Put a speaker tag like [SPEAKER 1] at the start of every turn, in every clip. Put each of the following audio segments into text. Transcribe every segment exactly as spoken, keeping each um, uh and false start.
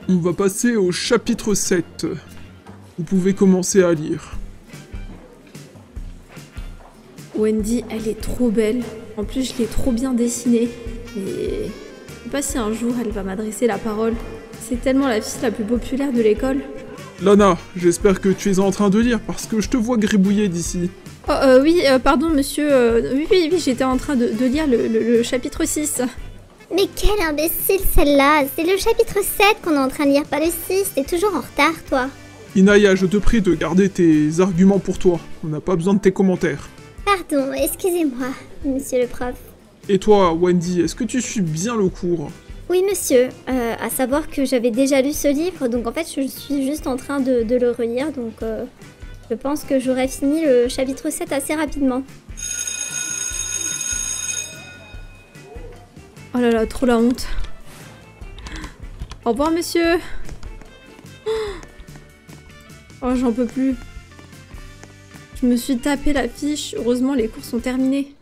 [SPEAKER 1] On va passer au chapitre sept. Vous pouvez commencer à lire.
[SPEAKER 2] Wendy, elle est trop belle. En plus, je l'ai trop bien dessinée. Et je sais pas si un jour elle va m'adresser la parole. C'est tellement la fille la plus populaire de l'école.
[SPEAKER 1] Lana, j'espère que tu es en train de lire parce que je te vois gribouiller d'ici.
[SPEAKER 2] Oh, euh, oui, euh, pardon, monsieur. Euh, oui, oui, oui, j'étais en train de, de lire le, le, le chapitre six.
[SPEAKER 3] Mais quelle imbécile celle-là! C'est le chapitre sept qu'on est en train de lire, pas le six. T'es toujours en retard, toi.
[SPEAKER 1] Inaya, je te prie de garder tes arguments pour toi. On n'a pas besoin de tes commentaires.
[SPEAKER 3] Pardon, excusez-moi, monsieur le prof.
[SPEAKER 1] Et toi, Wendy, est-ce que tu suis bien le cours?
[SPEAKER 3] Oui, monsieur. Euh, à savoir que j'avais déjà lu ce livre, donc en fait, je suis juste en train de, de le relire, donc euh, je pense que j'aurai fini le chapitre sept assez rapidement.
[SPEAKER 2] Oh là là, trop la honte. Au revoir, monsieur. Oh, j'en peux plus. Je me suis tapé la fiche. Heureusement, les cours sont terminés.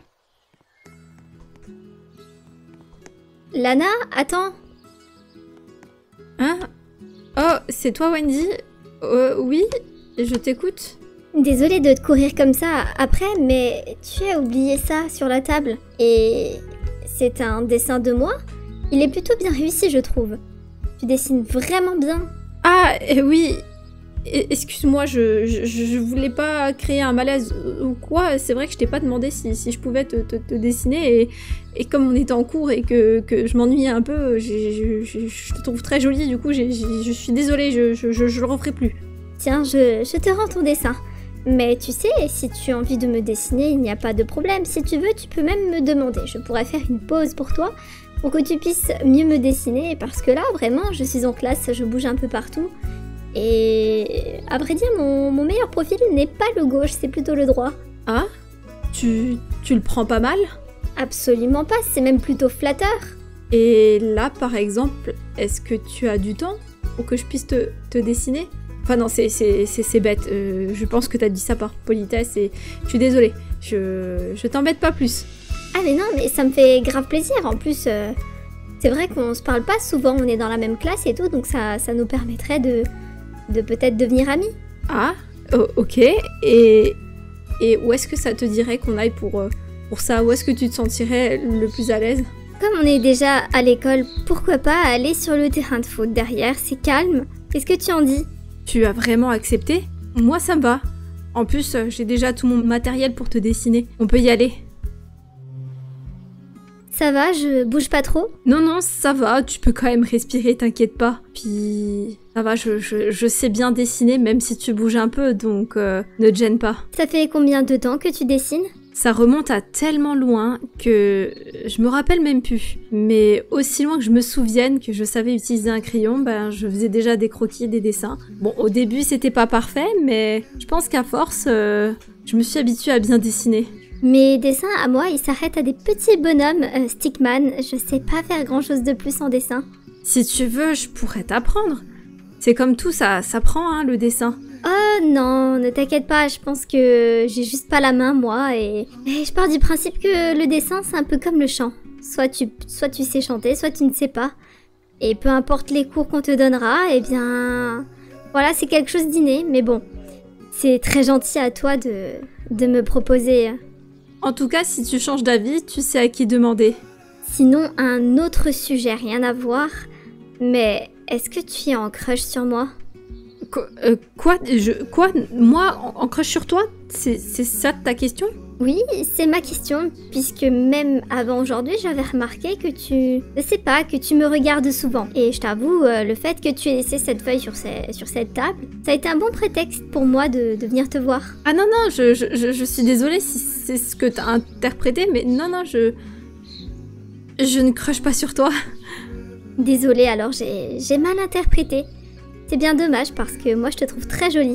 [SPEAKER 3] Lana, attends.
[SPEAKER 2] Hein? Oh, c'est toi, Wendy? Euh, oui, je t'écoute.
[SPEAKER 3] Désolée de te courir comme ça après, mais tu as oublié ça sur la table. Et c'est un dessin de moi. Il est plutôt bien réussi, je trouve. Tu dessines vraiment bien.
[SPEAKER 2] Ah, euh, oui. Excuse-moi, je, je, je voulais pas créer un malaise ou quoi. C'est vrai que je t'ai pas demandé si, si je pouvais te, te, te dessiner. Et, et comme on était en cours et que, que je m'ennuyais un peu, je, je, je te trouve très jolie. Du coup, j'ai, j'ai, je suis désolée, je, je, je, je le referai plus.
[SPEAKER 3] Tiens, je, je te rends ton dessin. Mais tu sais, si tu as envie de me dessiner, il n'y a pas de problème. Si tu veux, tu peux même me demander. Je pourrais faire une pause pour toi, pour que tu puisses mieux me dessiner. Parce que là, vraiment, je suis en classe, je bouge un peu partout. Et à vrai dire, mon, mon meilleur profil n'est pas le gauche, c'est plutôt le droit.
[SPEAKER 2] Ah? Tu, tu le prends pas mal?
[SPEAKER 3] Absolument pas, c'est même plutôt flatteur.
[SPEAKER 2] Et là, par exemple, est-ce que tu as du temps pour que je puisse te, te dessiner? Enfin non, c'est, c'est, c'est, c'est bête. Euh, je pense que t'as dit ça par politesse et je suis désolée. Je, je t'embête pas plus.
[SPEAKER 3] Ah mais non, mais ça me fait grave plaisir. En plus, euh, c'est vrai qu'on se parle pas souvent, on est dans la même classe et tout, donc ça, ça nous permettrait de... de peut-être devenir amis.
[SPEAKER 2] Ah, oh, ok. Et, et où est-ce que ça te dirait qu'on aille pour, euh, pour ça? Où est-ce que tu te sentirais le plus à l'aise?
[SPEAKER 3] Comme on est déjà à l'école, pourquoi pas aller sur le terrain de foot derrière, c'est calme. Qu'est-ce que tu en dis?
[SPEAKER 2] Tu as vraiment accepté? Moi, ça me va. En plus, euh, j'ai déjà tout mon matériel pour te dessiner. On peut y aller.
[SPEAKER 3] Ça va, je bouge pas trop?
[SPEAKER 2] Non, non, ça va, tu peux quand même respirer, t'inquiète pas. Puis, ça va, je, je, je sais bien dessiner, même si tu bouges un peu, donc euh, ne te gêne pas.
[SPEAKER 3] Ça fait combien de temps que tu dessines?
[SPEAKER 2] Ça remonte à tellement loin que je me rappelle même plus. Mais aussi loin que je me souvienne que je savais utiliser un crayon, ben je faisais déjà des croquis, des dessins. Bon, au début, c'était pas parfait, mais je pense qu'à force, euh, je me suis habituée à bien dessiner.
[SPEAKER 3] Mes dessins, à moi, ils s'arrêtent à des petits bonhommes euh, stickman. Je sais pas faire grand-chose de plus en dessin.
[SPEAKER 2] Si tu veux, je pourrais t'apprendre. C'est comme tout, ça s'apprend, hein, le dessin.
[SPEAKER 3] Oh non, ne t'inquiète pas, je pense que j'ai juste pas la main, moi, et... et je pars du principe que le dessin, c'est un peu comme le chant. Soit tu, soit tu sais chanter, soit tu ne sais pas. Et peu importe les cours qu'on te donnera, eh bien... Voilà, c'est quelque chose d'inné, mais bon. C'est très gentil à toi de, de me proposer...
[SPEAKER 2] En tout cas, si tu changes d'avis, tu sais à qui demander.
[SPEAKER 3] Sinon, un autre sujet, rien à voir. Mais est-ce que tu es en crush sur moi?
[SPEAKER 2] Quoi, euh, quoi, je, quoi Moi, en, en crush sur toi? C'est, c'est ça ta question?
[SPEAKER 3] Oui, c'est ma question, puisque même avant aujourd'hui, j'avais remarqué que tu... Je sais pas, que tu me regardes souvent. Et je t'avoue, euh, le fait que tu aies laissé cette feuille sur, ces, sur cette table, ça a été un bon prétexte pour moi de, de venir te voir.
[SPEAKER 2] Ah non, non, je, je, je, je suis désolée si c'est ce que t'as interprété, mais non, non, je... Je ne crush pas sur toi.
[SPEAKER 3] Désolée, alors j'ai, j'ai mal interprété. C'est bien dommage, parce que moi, je te trouve très jolie.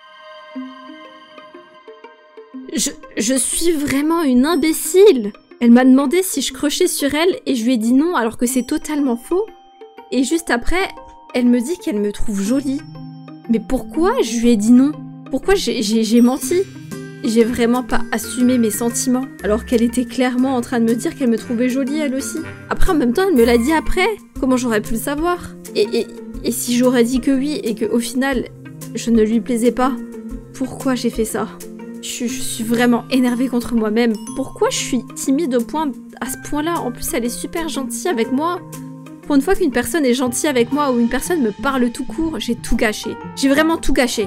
[SPEAKER 2] Je, je suis vraiment une imbécile. Elle m'a demandé si je crushais sur elle et je lui ai dit non alors que c'est totalement faux. Et juste après, elle me dit qu'elle me trouve jolie. Mais pourquoi je lui ai dit non? Pourquoi j'ai, j'ai, j'ai menti? J'ai vraiment pas assumé mes sentiments alors qu'elle était clairement en train de me dire qu'elle me trouvait jolie elle aussi. Après en même temps elle me l'a dit après. Comment j'aurais pu le savoir? Et, et et si j'aurais dit que oui et que au final, je ne lui plaisais pas, pourquoi j'ai fait ça? je, je suis vraiment énervée contre moi-même. Pourquoi je suis timide au point à ce point-là? En plus, elle est super gentille avec moi. Pour une fois qu'une personne est gentille avec moi ou une personne me parle tout court, j'ai tout gâché. J'ai vraiment tout gâché.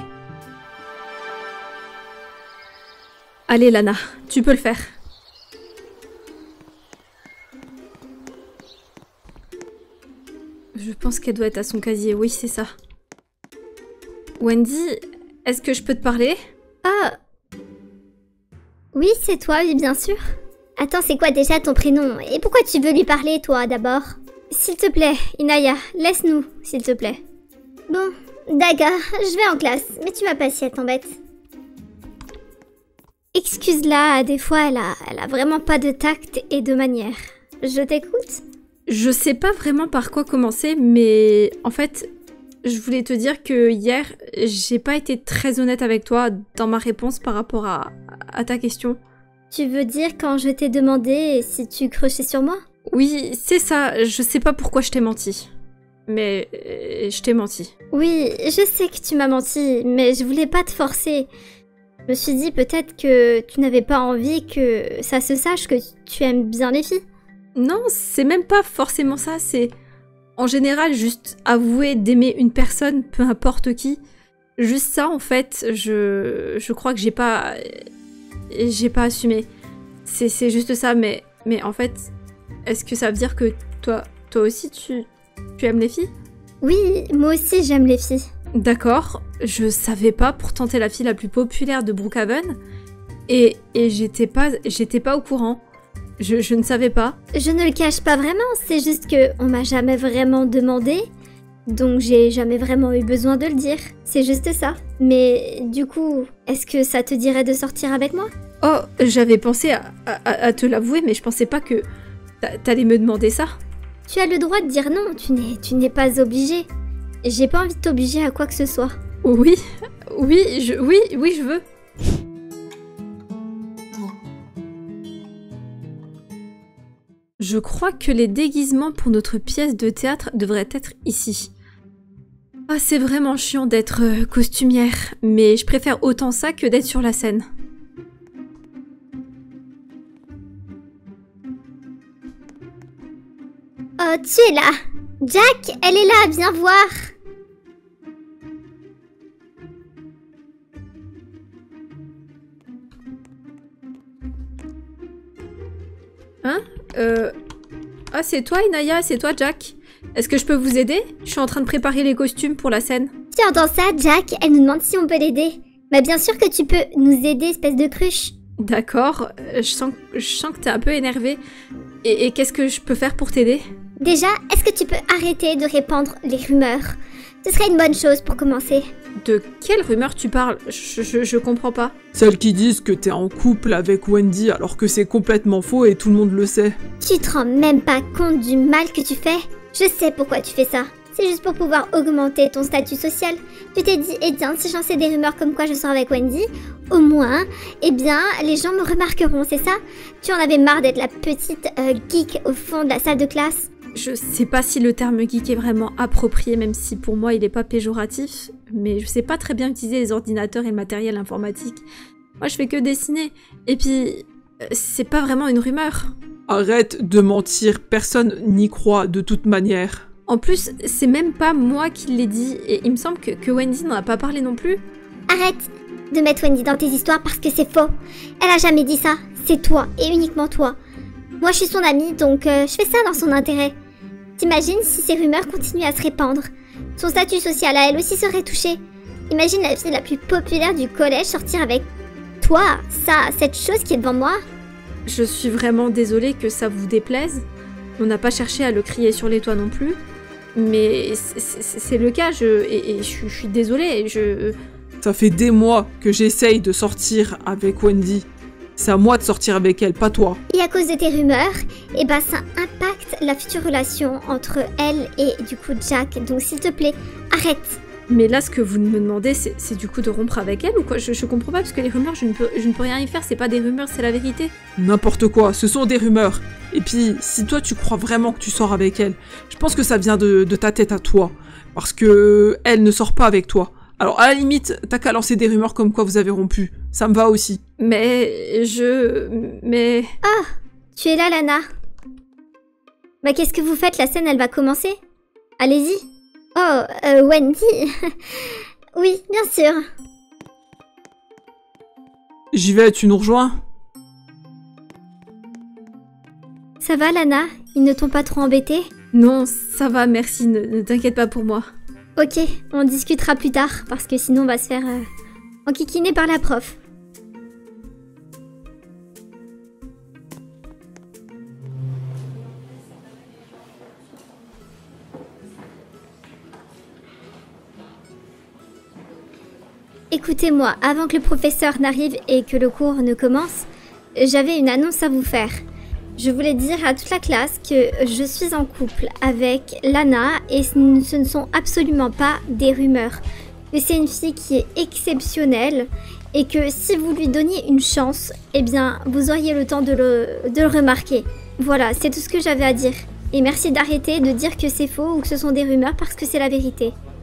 [SPEAKER 2] Allez Lana, tu peux le faire. Je pense qu'elle doit être à son casier, oui c'est ça. Wendy, est-ce que je peux te parler?
[SPEAKER 3] Ah. Oui, c'est toi, oui, bien sûr. Attends, c'est quoi déjà ton prénom? Et pourquoi tu veux lui parler, toi, d'abord? S'il te plaît, Inaya, laisse-nous, s'il te plaît. Bon, Daga, je vais en classe, mais tu m'as pas si elle t'embête. Excuse-la, des fois, elle a, elle a vraiment pas de tact et de manière. Je t'écoute?
[SPEAKER 2] Je sais pas vraiment par quoi commencer, mais en fait, je voulais te dire que hier, j'ai pas été très honnête avec toi dans ma réponse par rapport à, à ta question.
[SPEAKER 3] Tu veux dire quand je t'ai demandé si tu crochais sur moi?
[SPEAKER 2] Oui, c'est ça, je sais pas pourquoi je t'ai menti. Mais euh, je t'ai menti.
[SPEAKER 3] Oui, je sais que tu m'as menti, mais je voulais pas te forcer. Je me suis dit peut-être que tu n'avais pas envie que ça se sache que tu aimes bien les filles.
[SPEAKER 2] Non, c'est même pas forcément ça, c'est en général juste avouer d'aimer une personne, peu importe qui. Juste ça, en fait, je, je crois que j'ai pas... J'ai pas assumé. C'est, c'est juste ça, mais, mais en fait, est-ce que ça veut dire que toi, toi aussi, tu, tu aimes les filles?
[SPEAKER 3] Oui, moi aussi j'aime les filles.
[SPEAKER 2] D'accord, je savais pas, pourtant t'es la fille la plus populaire de Brookhaven, et, et j'étais pas, j'étais pas au courant. Je, je ne savais pas.
[SPEAKER 3] Je ne le cache pas vraiment, c'est juste que on m'a jamais vraiment demandé, donc j'ai jamais vraiment eu besoin de le dire. C'est juste ça. Mais du coup, est-ce que ça te dirait de sortir avec moi?
[SPEAKER 2] Oh, j'avais pensé à, à, à te l'avouer, mais je pensais pas que t'allais me demander ça.
[SPEAKER 3] Tu as le droit de dire non, tu n'es, tu n'es pas obligé. J'ai pas envie de t'obliger à quoi que ce soit.
[SPEAKER 2] Oui, oui, je, oui, oui, je veux. Je crois que les déguisements pour notre pièce de théâtre devraient être ici. Ah, c'est vraiment chiant d'être euh, costumière, mais je préfère autant ça que d'être sur la scène.
[SPEAKER 3] Oh, tu es là. Jack, elle est là, viens voir.
[SPEAKER 2] Hein? Euh... Ah, c'est toi, Inaya? C'est toi, Jack? Est-ce que je peux vous aider? Je suis en train de préparer les costumes pour la scène.
[SPEAKER 3] Tu entends ça, Jack? Elle nous demande si on peut l'aider. Bah bien sûr que tu peux nous aider, espèce de cruche.
[SPEAKER 2] D'accord, je sens, je sens que t'es un peu énervée. Et, et qu'est-ce que je peux faire pour t'aider?
[SPEAKER 3] Déjà, est-ce que tu peux arrêter de répandre les rumeurs? Ce serait une bonne chose pour commencer.
[SPEAKER 2] De quelle rumeur tu parles? je, je, je comprends pas.
[SPEAKER 1] Celles qui disent que t'es en couple avec Wendy alors que c'est complètement faux et tout le monde le sait.
[SPEAKER 3] Tu te rends même pas compte du mal que tu fais? Je sais pourquoi tu fais ça. C'est juste pour pouvoir augmenter ton statut social. Tu t'es dit, eh bien, si j'en sais des rumeurs comme quoi je sors avec Wendy, au moins, eh bien, les gens me remarqueront, c'est ça? Tu en avais marre d'être la petite euh, geek au fond de la salle de classe?
[SPEAKER 2] Je sais pas si le terme geek est vraiment approprié, même si pour moi il est pas péjoratif, mais je sais pas très bien utiliser les ordinateurs et le matériel informatique. Moi je fais que dessiner, et puis c'est pas vraiment une rumeur.
[SPEAKER 1] Arrête de mentir, personne n'y croit de toute manière.
[SPEAKER 2] En plus, c'est même pas moi qui l'ai dit, et il me semble que, que Wendy n'en a pas parlé non plus.
[SPEAKER 3] Arrête de mettre Wendy dans tes histoires parce que c'est faux. Elle a jamais dit ça, c'est toi, et uniquement toi. Moi je suis son amie, donc euh, je fais ça dans son intérêt. T'imagines si ces rumeurs continuaient à se répandre? Son statut social à elle aussi serait touché. Imagine la fille la plus populaire du collège sortir avec toi, ça, cette chose qui est devant moi.
[SPEAKER 2] Je suis vraiment désolée que ça vous déplaise. On n'a pas cherché à le crier sur les toits non plus. Mais c'est le cas, je, et, et je, je suis désolée, je...
[SPEAKER 1] Ça fait des mois que j'essaye de sortir avec Wendy. C'est à moi de sortir avec elle, pas toi.
[SPEAKER 3] Et à cause de tes rumeurs, eh ben ça impacte la future relation entre elle et du coup Jack. Donc s'il te plaît, arrête.
[SPEAKER 2] Mais là, ce que vous me demandez, c'est du coup de rompre avec elle ou quoi? je, je comprends pas, parce que les rumeurs, je ne peux, je ne peux rien y faire, c'est pas des rumeurs, c'est la vérité.
[SPEAKER 1] N'importe quoi, ce sont des rumeurs. Et puis, si toi tu crois vraiment que tu sors avec elle, je pense que ça vient de, de ta tête à toi. Parce que elle ne sort pas avec toi. Alors à la limite, t'as qu'à lancer des rumeurs comme quoi vous avez rompu. Ça me va aussi.
[SPEAKER 2] Mais je... Mais...
[SPEAKER 3] Ah, tu es là, Lana. Bah qu'est-ce que vous faites? La scène, elle va commencer. Allez-y. Oh, euh, Wendy. Oui, bien sûr.
[SPEAKER 1] J'y vais, tu nous rejoins?
[SPEAKER 3] Ça va, Lana? Ils ne t'ont pas trop embêté?
[SPEAKER 2] Non, ça va, merci, ne, ne t'inquiète pas pour moi.
[SPEAKER 3] Ok, on discutera plus tard, parce que sinon on va se faire euh, enquiquiner par la prof. Écoutez-moi, avant que le professeur n'arrive et que le cours ne commence, j'avais une annonce à vous faire. Je voulais dire à toute la classe que je suis en couple avec Lana et ce ne sont absolument pas des rumeurs. Que c'est une fille qui est exceptionnelle et que si vous lui donniez une chance, eh bien vous auriez le temps de le, de le remarquer. Voilà, c'est tout ce que j'avais à dire. Et merci d'arrêter de dire que c'est faux ou que ce sont des rumeurs parce que c'est la vérité.